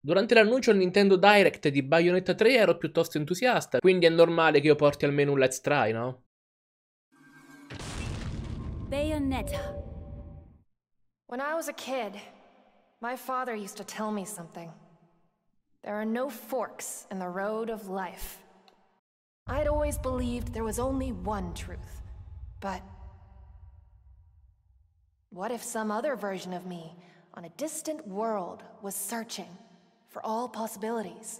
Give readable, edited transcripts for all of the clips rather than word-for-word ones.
Durante l'annuncio al Nintendo Direct di Bayonetta 3 ero piuttosto entusiasta, quindi è normale che io porti almeno un Let's Try, no? Bayonetta. When I was a kid, my father used to tell me something. There are no forks in the road of life. I'd always believed there was only one truth. But what if some other version of me on a distant world was searching for all possibilities?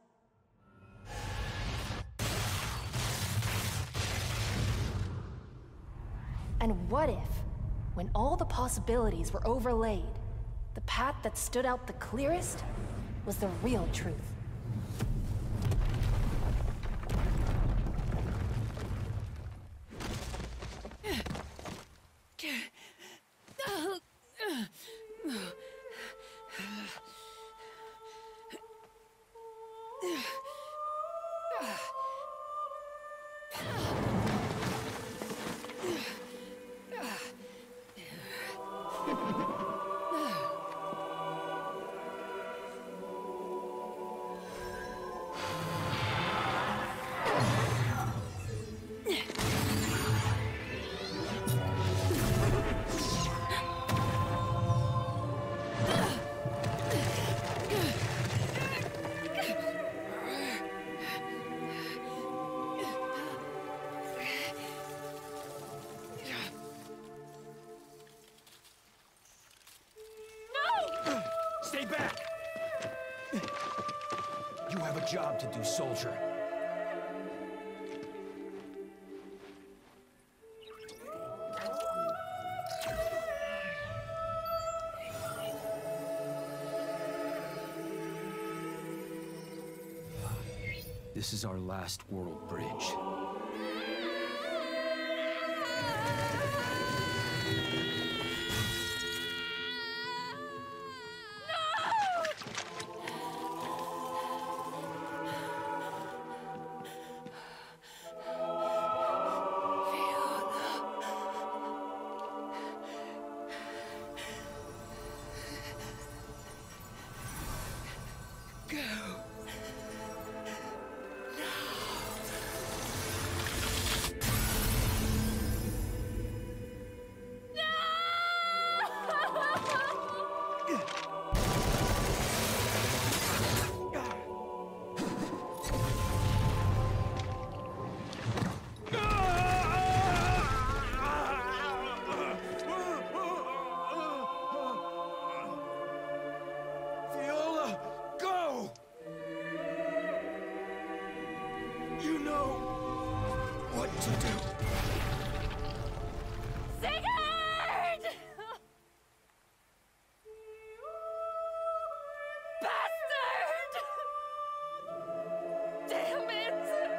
And what if, when all the possibilities were overlaid, the path that stood out the clearest was the real truth? Stay back! You have a job to do, soldier. This is our last world bridge. You know what to do. Sigurd! Bastard! Damn it!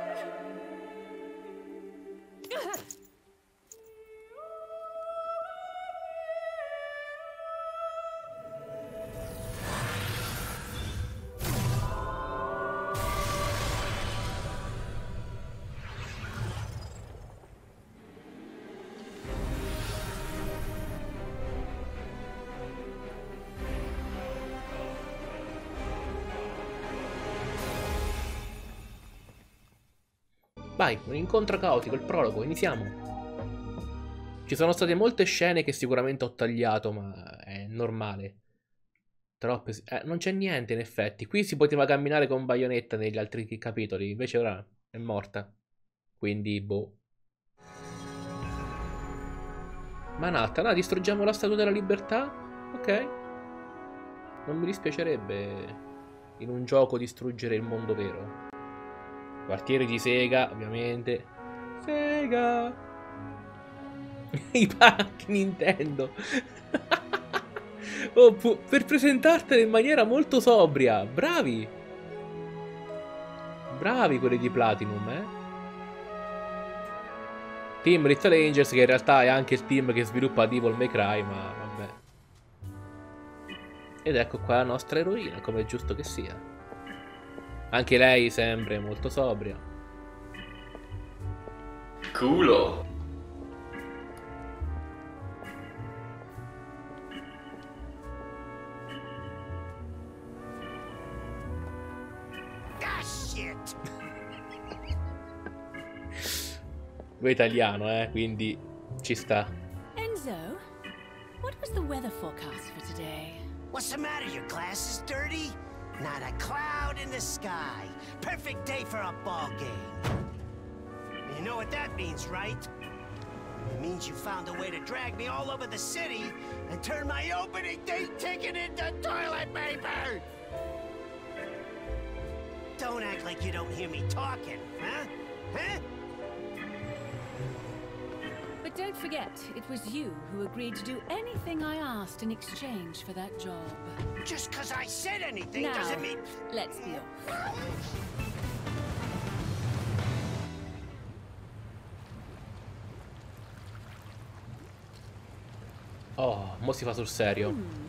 Vai, un incontro caotico, il prologo, iniziamo. Ci sono state molte scene che sicuramente ho tagliato, ma è normale. Troppe... non c'è niente in effetti. Qui si poteva camminare con Bayonetta negli altri capitoli, invece ora è morta. Quindi, boh. Manhattan, distruggiamo la Statua della Libertà? Ok. Non mi dispiacerebbe in un gioco distruggere il mondo vero. Quartiere di Sega, ovviamente. Sega! I pacchi Nintendo. Oh, per presentartela in maniera molto sobria. Bravi! Bravi quelli di Platinum, eh? Team Little Angels, che in realtà è anche il team che sviluppa Devil May Cry, ma vabbè. Ed ecco qua la nostra eroina, come è giusto che sia. Anche lei sempre molto sobria. Culo. shit. Lui è italiano, quindi ci sta. Enzo, what was the weather forecast for today? What's the matter? Your glasses dirty? Not a cloud in the sky. Perfect day for a ball game. You know what that means, right? It means you found a way to drag me all over the city and turn my opening day ticket into toilet paper! Don't act like you don't hear me talking, huh? Huh? But don't forget, it was you who agreed to do anything I asked in exchange for that job. Just 'cause I said anything Now, doesn't mean... let's be off. Oh, mo si fa sul serio.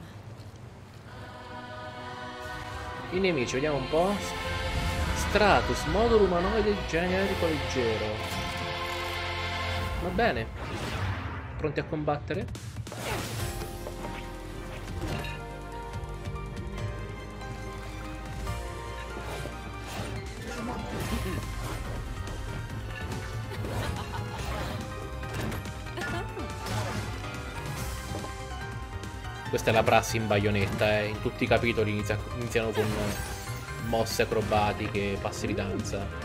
I nemici, vediamo un po'. Stratus, modulo umanoide generico leggero. Va bene. Pronti a combattere? Questa è la prassi in Bayonetta, in tutti i capitoli iniziano con mosse acrobatiche, passi di danza.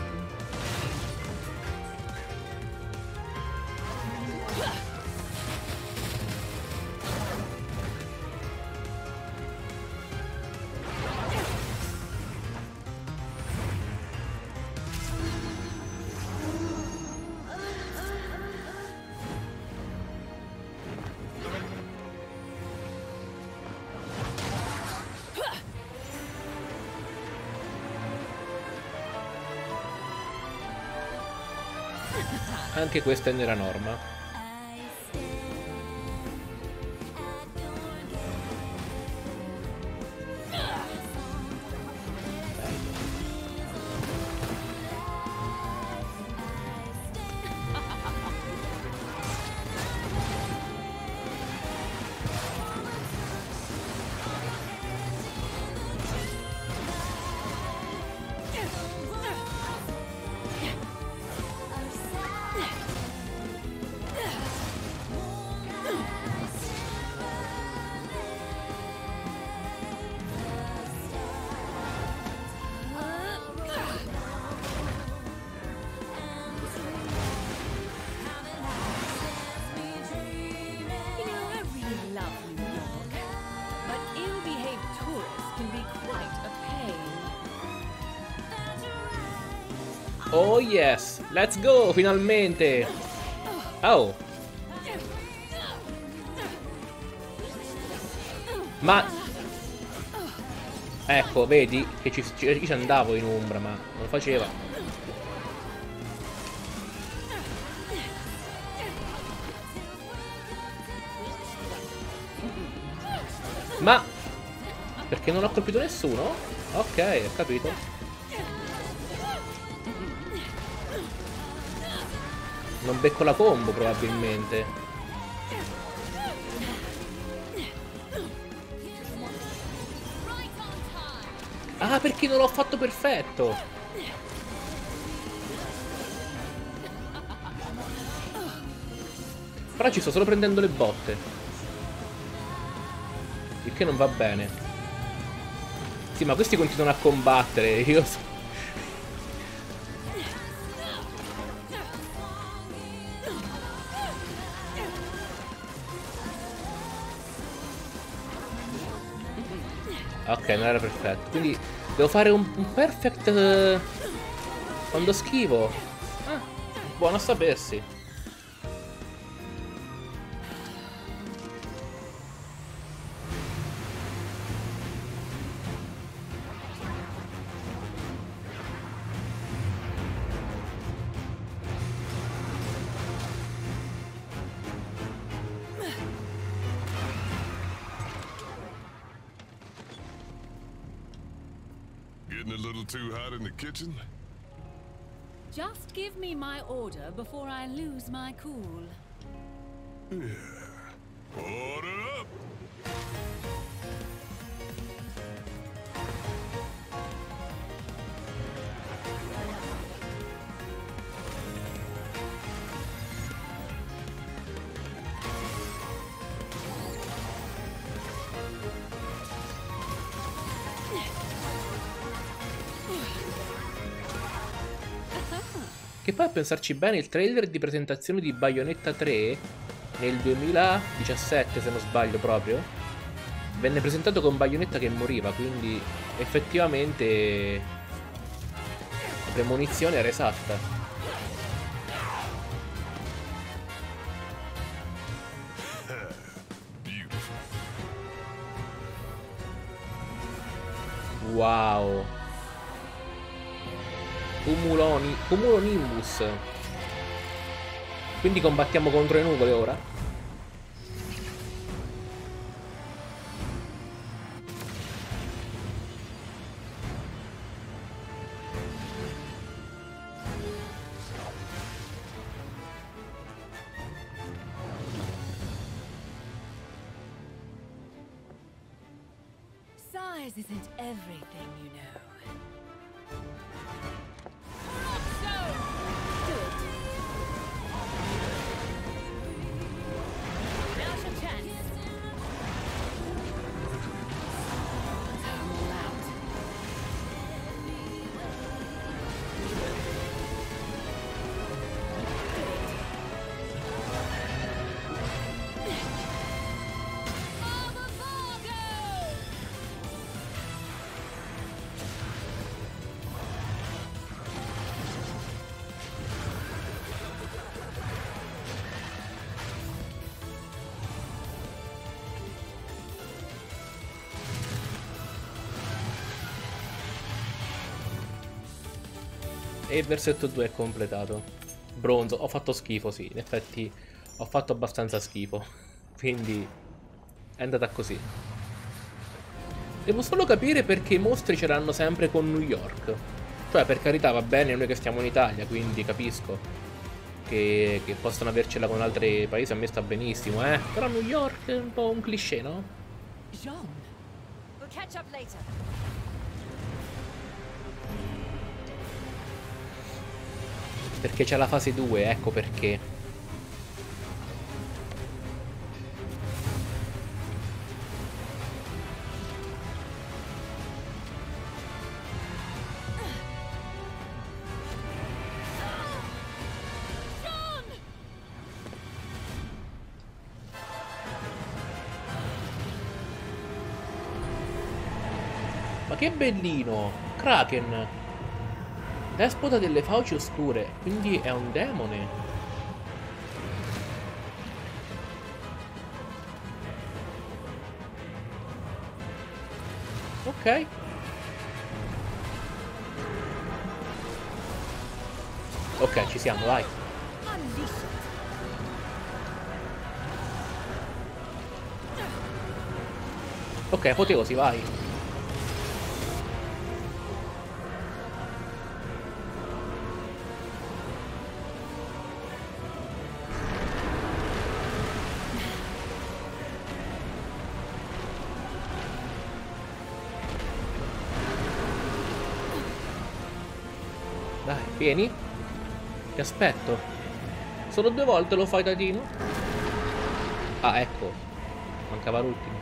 Anche questa è nella norma. Oh yes, let's go, finalmente. Oh. Ma ecco, vedi che ci andavo in Umbra, ma non lo faceva. Ma perché non ho colpito nessuno? Ok, ho capito. Non becco la combo probabilmente. Ah, perché non l'ho fatto perfetto. Però ci sto solo prendendo le botte. Il che non va bene. Sì, ma questi continuano a combattere. Io so. Ok, non era perfetto. Quindi devo fare un perfect quando schivo. Ah, buono a sapersi. Getting a little too hot in the kitchen? Just give me my order before I lose my cool. Yeah. Order up! Che poi a pensarci bene il trailer di presentazione di Bayonetta 3 nel 2017, se non sbaglio proprio, venne presentato con Bayonetta che moriva, quindi effettivamente la premonizione era esatta. Wow. Cumulonimbus. Quindi combattiamo contro le nuvole ora? Size isn't everything, you know. Now's your chance. All out. E il versetto 2 è completato. Bronzo, ho fatto schifo, sì, in effetti ho fatto abbastanza schifo. Quindi è andata così. Devo solo capire perché i mostri ce l'hanno sempre con New York. Cioè, per carità, va bene, noi che stiamo in Italia, quindi capisco che possono avercela con altri paesi, a me sta benissimo, eh. Però New York è un po' un cliché, no? Jean. We'll catch up later. Perché c'è la fase 2, ecco perché. Ma che bellino! Kraken! Despota delle fauci oscure, quindi è un demone. Ok. Ok, ci siamo, vai. Ok, apoteosi, vai. Dai, vieni. Ti aspetto. Solo 2 volte lo fai, tatino? Ah, ecco. Mancava l'ultimo.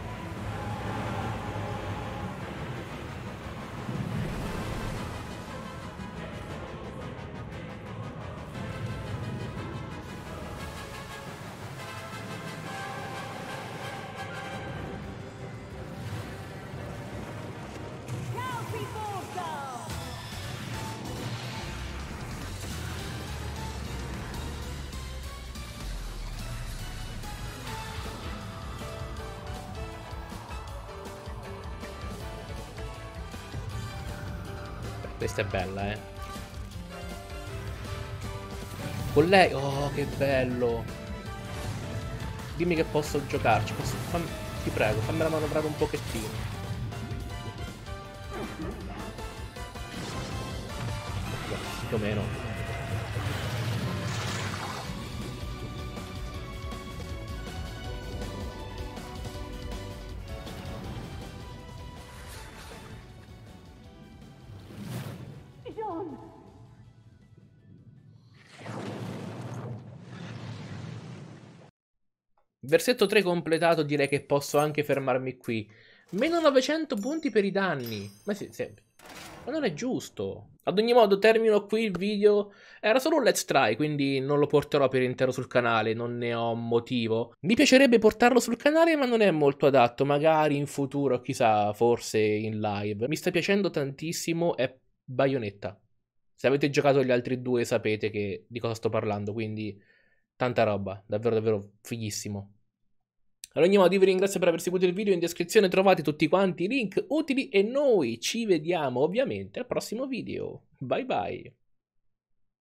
Questa è bella, eh. Con lei... Oh, che bello. Dimmi che posso giocarci. Ti prego, fammela manovrare un pochettino. Più o meno. Versetto 3 completato, direi che posso anche fermarmi qui. Meno 900 punti per i danni. Ma sì, Ma non è giusto. Ad ogni modo termino qui il video. Era solo un let's try, quindi non lo porterò per intero sul canale, non ne ho motivo. Mi piacerebbe portarlo sul canale, ma non è molto adatto. Magari in futuro, chissà, forse in live. Mi sta piacendo tantissimo, è Bayonetta. Se avete giocato gli altri due sapete di cosa sto parlando, quindi tanta roba, davvero davvero fighissimo. Ad ogni modo, io vi ringrazio per aver seguito il video. In descrizione trovate tutti quanti i link utili e noi ci vediamo ovviamente al prossimo video. Bye bye.